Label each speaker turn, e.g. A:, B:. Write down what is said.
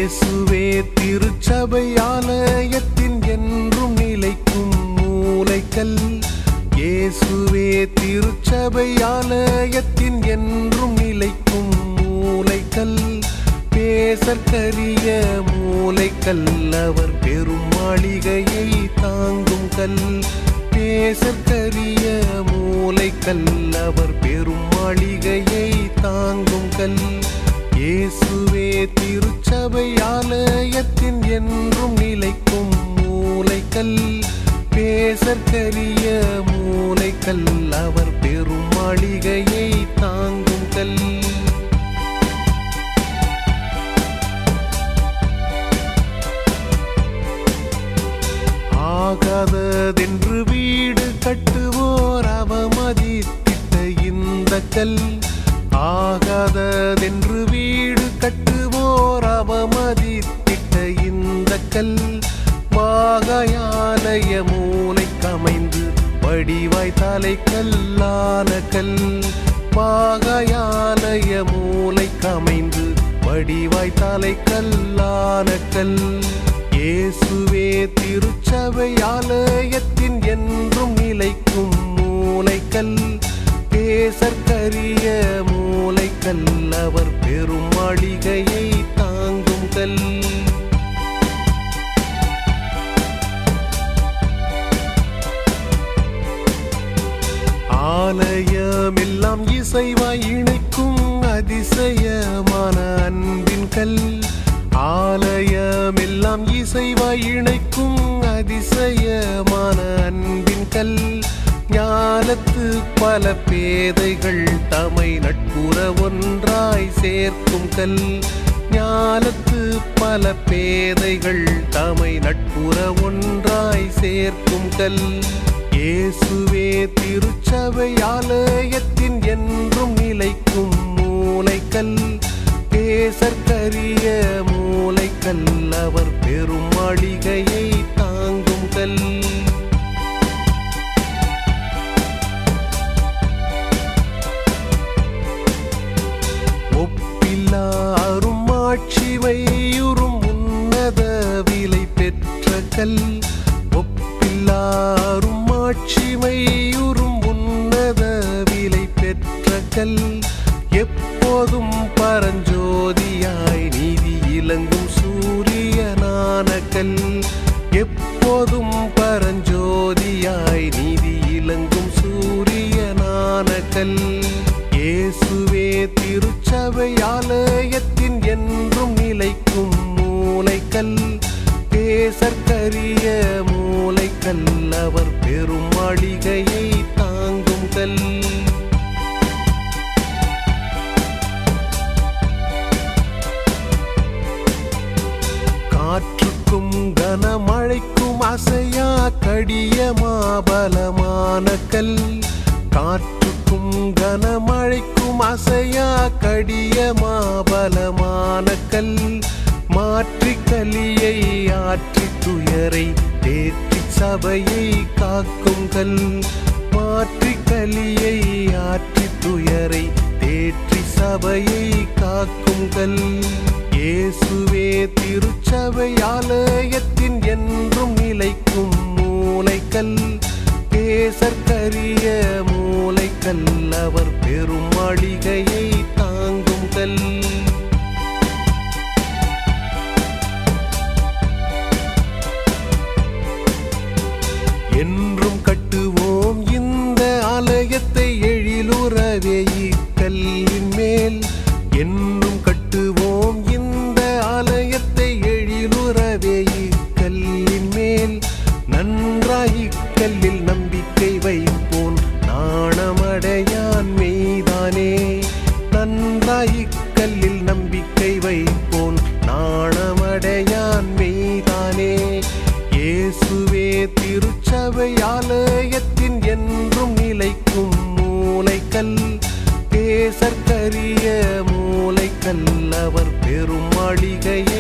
A: இயேசுவே திருச்சபை ஆலயத்தின் என்றும் நிலைக்கும் மூலைக்கல். இயேசுவே திருச்சபை ஆலயத்தின் என்றும் நிலைக்கும் மூலைக்கல். பேசற்கரிய மூலைக்கல் அவர் பெரும் மாளிகையை தாங்கும் கல். பேசற்கரிய மூலைக்கல் அவர் பெரும் மாளிகையை தாங்கும் கல். இயேசுவே திருச்சபை ஆலயத்தின் என்றும் நிலைக்கும் மூலைக்கல். பேசற்கரிய மூலைக்கல் அவர் பெரும் மாளிகையை தாங்கும் கல். ஆகாததென்று வீடு கட்டுவோர் அவமதித்திட்ட இந்த கல். ஆகாததென்று வீடு கட்டுவோர் அவமதித்திட்ட இந்த கல். மாகாயாலய மூலைக்கமைந்து வடிவாய் தலைக்கல்லான கல். மாகாயாலய மூலைக்கமைந்து வடிவாய் தலைக்கல்லான கல். இயேசுவே திருச்சபை ஆலயத்தின் என்றும் நிலைக்கும் மூலைக்கல். பேசற்கரிய மூலைக்கல் அவர் பெரும் மாளிகையை தாங்கும் கல். ஆலயமெல்லாம் இசைவாய் இணைக்கும் அதிசயமான அன்பின் கல். ஆலயமெல்லாம் இசைவாய் இணைக்கும் அதிசயமான அன்பின் கல். ஞானத்து பல பேதைகள் தமை நட்புற ஒன்றாய் சேர்க்கும் கல். ஞானத்து பல பேதைகள் தமை நட்புற ஒன்றாய் சேர்க்கும் கல். இயேசுவே திருச்சபை ஆலயத்தின் என்றும் நிலைக்கும் மூலைக்கல். பேசற்கரிய மூலைக்கல் அவர் பெரும் மாளிகையை தாங்கும் கல். ஒப்பில்லா அருமாட்சிமையுறும் உன்னத விலை பெற்ற கல். ஒப்பில்லா அருமாட்சிமையுறும் உன்னத விலை பெற்ற கல். எப்போதும் பரஞ்சோதியாய் நீதி இலங்கும் சூரியனான கல். எப்போதும் பரஞ்சோதியாய் நீதி இலங்கும் சூரியனான கல். இயேசுவே திருச்சபை ஆலயத்தின் என்றும் நிலைக்கும் மூலைக்கல். பேசற்கரிய மூலைக்கல் அவர் பெரும் மாளிகையை தாங்கும் கல். காற்றுக்கும் கனமழைக்கும் அசையா கடிய மாபலமான கல். காற்றுக்கும் கனமழைக்கும் அசையா கடிய மாபலமான கல். மாற்றி கலியை ஆற்றி துயரை தேற்றி சபையை காக்கும் கல். மாற்றி கலியை ஆற்றி துயரை தேற்றி சபையை காக்கும் கல். இயேசுவே திருச்சபை ஆலயத்தின் என்றும் நிலைக்கும் மூலைக்கல். பேசற்கரிய மூலைக்கல் அவர் பெரும் மாளிகையை தாங்கும் கல். என்றும் கட்டுவோம் இந்த ஆலயத்தை எழிலுறவே இக்கல்லின் மேல். என்றும் கட்டுவோம் இந்த ஆலயத்தை எழிலுறவே இக்கல்லின் மேல். நன்றாய் இக்கல்லில் நம்பிக்கை வைப்போன் நாணமடையான் மெய்தானே. நன்றாய் இக்கல்லில் நம்பிக்கை வைப்போன் நாணமடையான் மெய்தானே. இயேசுவே திருச்சபை ஆலயத்தின் என்றும் நிலைக்கும் மூலைக்கல். பேசற்கரிய மூலைக்கல் அவர் பெரும் மாளிகையை